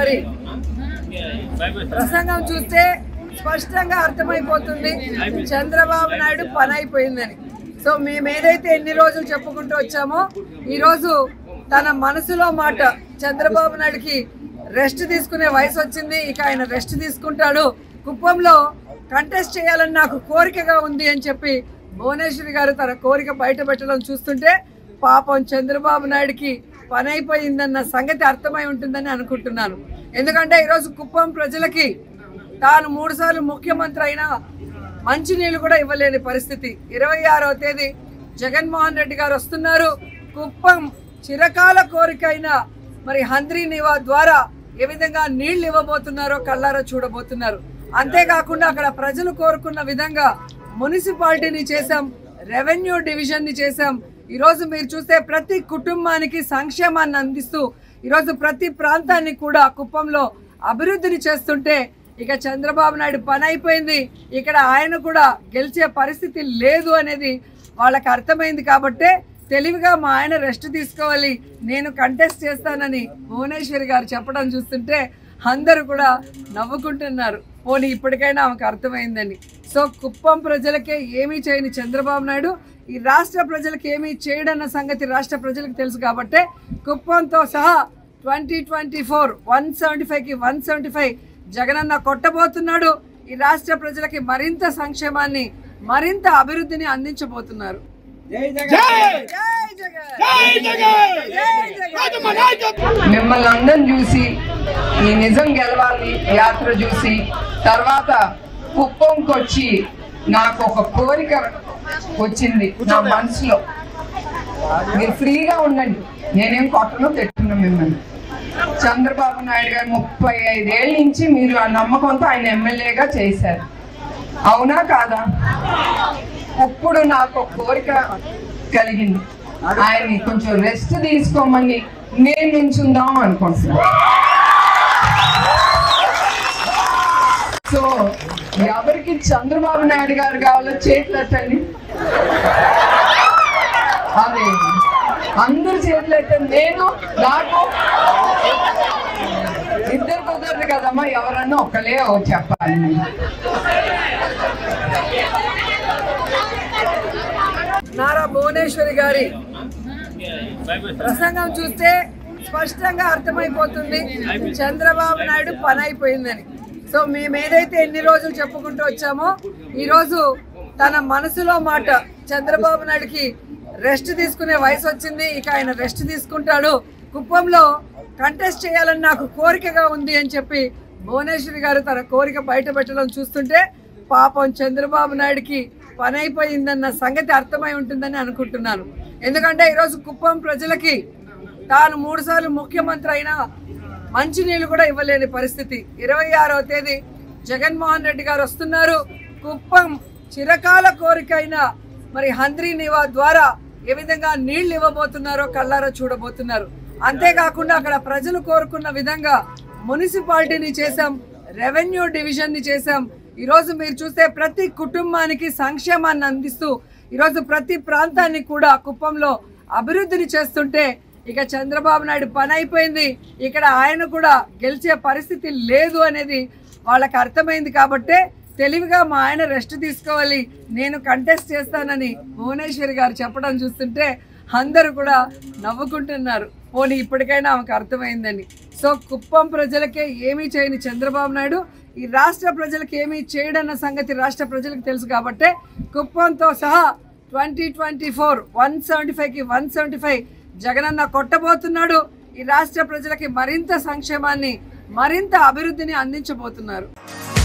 గారి ప్రసంగం చూస్తే స్పష్టంగా అర్థమైపోతుంది చంద్రబాబు నాయుడు పని అయిపోయిందని. సో మేము ఏదైతే ఎన్ని రోజులు చెప్పుకుంటూ వచ్చామో ఈరోజు తన మనసులో మాట చంద్రబాబు నాయుడుకి రెస్ట్ తీసుకునే వయసు వచ్చింది, ఇక ఆయన రెస్ట్ తీసుకుంటాడు, కుప్పంలో కంటెస్ట్ చేయాలని నాకు కోరికగా ఉంది అని చెప్పి భువనేశ్వరి గారు తన కోరిక బయట పెట్టడం చూస్తుంటే పాపం చంద్రబాబు నాయుడుకి పని అయిపోయిందన్న సంగతి అర్థమై ఉంటుందని అనుకుంటున్నాను. ఎందుకంటే ఈరోజు కుప్పం ప్రజలకి తాను 3 సార్లు ముఖ్యమంత్రి అయినా మంచినీళ్ళు కూడా ఇవ్వలేని పరిస్థితి. 26వ తేదీ జగన్మోహన్ రెడ్డి గారు వస్తున్నారు. కుప్పం చిరకాల కోరిక అయిన మరి హంద్రీ నివా ద్వారా ఏ విధంగా నీళ్లు ఇవ్వబోతున్నారో కళ్ళారా చూడబోతున్నారు. అంతేకాకుండా అక్కడ ప్రజలు కోరుకున్న విధంగా మున్సిపాలిటీని చేశాం, రెవెన్యూ డివిజన్ని చేశాం. ఈరోజు మీరు చూస్తే ప్రతి కుటుంబానికి సంక్షేమాన్ని అందిస్తూ ఈరోజు ప్రతి ప్రాంతాన్ని కూడా కుప్పంలో అభివృద్ధిని చేస్తుంటే ఇక చంద్రబాబు నాయుడు పని అయిపోయింది, ఇక్కడ ఆయన కూడా గెలిచే పరిస్థితి లేదు అనేది వాళ్ళకి అర్థమైంది. కాబట్టే తెలివిగా మా ఆయన రెస్ట్ తీసుకోవాలి, నేను కంటెస్ట్ చేస్తానని భువనేశ్వరి గారు చెప్పడం చూస్తుంటే అందరూ కూడా నవ్వుకుంటున్నారు. పోనీ ఇప్పటికైనా ఆమెకు అర్థమైందని. సో కుప్పం ప్రజలకే ఏమీ చేయని చంద్రబాబు నాయుడు ఈ రాష్ట్ర ప్రజలకు ఏమీ చేయడన్న సంగతి రాష్ట్ర ప్రజలకు తెలుసు. కాబట్టే కుప్పంతో సహా 2024 175కి 175 జగనన్న కొట్టబోతున్నాడు. ఈ రాష్ట్ర ప్రజలకి మరింత సంక్షేమాన్ని మరింత అభివృద్ధిని అందించబోతున్నారు. మిమ్మల్ని అందరం చూసి ఈ నిజం గెలవాలి యాత్ర చూసి తర్వాత కుప్పంకి వచ్చి నాకు ఒక కోరిక వచ్చింది నా మనసులో. మీరు ఫ్రీగా ఉండండి, నేనేం కొట్టను తిట్టున్నా మిమ్మల్ని. చంద్రబాబు నాయుడు గారు 35 ఏళ్ళ నుంచి మీరు ఆ నమ్మకంతో ఆయన ఎమ్మెల్యేగా చేశారు, అవునా కాదా? ఇప్పుడు నాకు ఒక కోరిక కలిగింది, ఆయన్ని కొంచెం రెస్ట్ తీసుకోమని నేను నించుందాం అనుకుంటున్నాను. సో ఎవరికి చంద్రబాబు నాయుడు గారు కావాలో చేతులు ఎత్తండి. అదే అందరు చేతులు ఎత్తండి. నేను నాకు ఇద్దరు కుదరదు కదమ్మా, ఎవరన్నా ఒక్కలే చెప్పాలి. నారా భువనేశ్వరి గారి ప్రసంగం చూస్తే స్పష్టంగా అర్థమైపోతుంది చంద్రబాబు నాయుడు పని అయిపోయిందని. సో మేము ఏదైతే ఎన్ని రోజులు చెప్పుకుంటూ వచ్చామో ఈరోజు తన మనసులో మాట చంద్రబాబు నాయుడుకి రెస్ట్ తీసుకునే వయసు వచ్చింది, ఇక ఆయన రెస్ట్ తీసుకుంటాడు, కుప్పంలో కంటెస్ట్ చేయాలని నాకు కోరికగా ఉంది అని చెప్పి భువనేశ్వరి గారు తన కోరిక బయట పెట్టడం చూస్తుంటే పాపం చంద్రబాబు నాయుడుకి పని అయిపోయిందన్న సంగతి అర్థమై ఉంటుందని అనుకుంటున్నాను. ఎందుకంటే ఈరోజు కుప్పం ప్రజలకి తాను 3 సార్లు ముఖ్యమంత్రి అయినా మంచినీళ్ళు కూడా ఇవ్వలేని పరిస్థితి. 26వ తేదీ జగన్మోహన్ రెడ్డి గారు వస్తున్నారు. కుప్పం చిరకాల కోరిక అయిన మరి హంద్రీ నివా ద్వారా ఏ విధంగా నీళ్లు ఇవ్వబోతున్నారో కళ్ళారా చూడబోతున్నారు. అంతేకాకుండా అక్కడ ప్రజలు కోరుకున్న విధంగా మున్సిపాలిటీని చేశాం, రెవెన్యూ డివిజన్ని చేశాం. ఈరోజు మీరు చూస్తే ప్రతి కుటుంబానికి సంక్షేమాన్ని అందిస్తూ ఈరోజు ప్రతి ప్రాంతాన్ని కూడా కుప్పంలో అభివృద్ధిని చేస్తుంటే ఇక చంద్రబాబు నాయుడు పని అయిపోయింది, ఇక్కడ ఆయన కూడా గెలిచే పరిస్థితి లేదు అనేది వాళ్ళకి అర్థమైంది. కాబట్టే తెలివిగా మా ఆయన రెస్ట్ తీసుకోవాలి, నేను కంటెస్ట్ చేస్తానని భువనేశ్వరి గారు చెప్పడం చూస్తుంటే అందరూ కూడా నవ్వుకుంటున్నారు. పోనీ ఇప్పటికైనా ఆమెకు అర్థమైందని. సో కుప్పం ప్రజలకే ఏమీ చేయని చంద్రబాబు నాయుడు ఈ రాష్ట్ర ప్రజలకు ఏమీ చేయడన్న సంగతి రాష్ట్ర ప్రజలకు తెలుసు. కాబట్టే కుప్పంతో సహా 2024 175కి 175 జగనన్న కొట్టబోతున్నాడు. ఈ రాష్ట్ర ప్రజలకి మరింత సంక్షేమాన్ని మరింత అభివృద్ధిని అందించబోతున్నారు.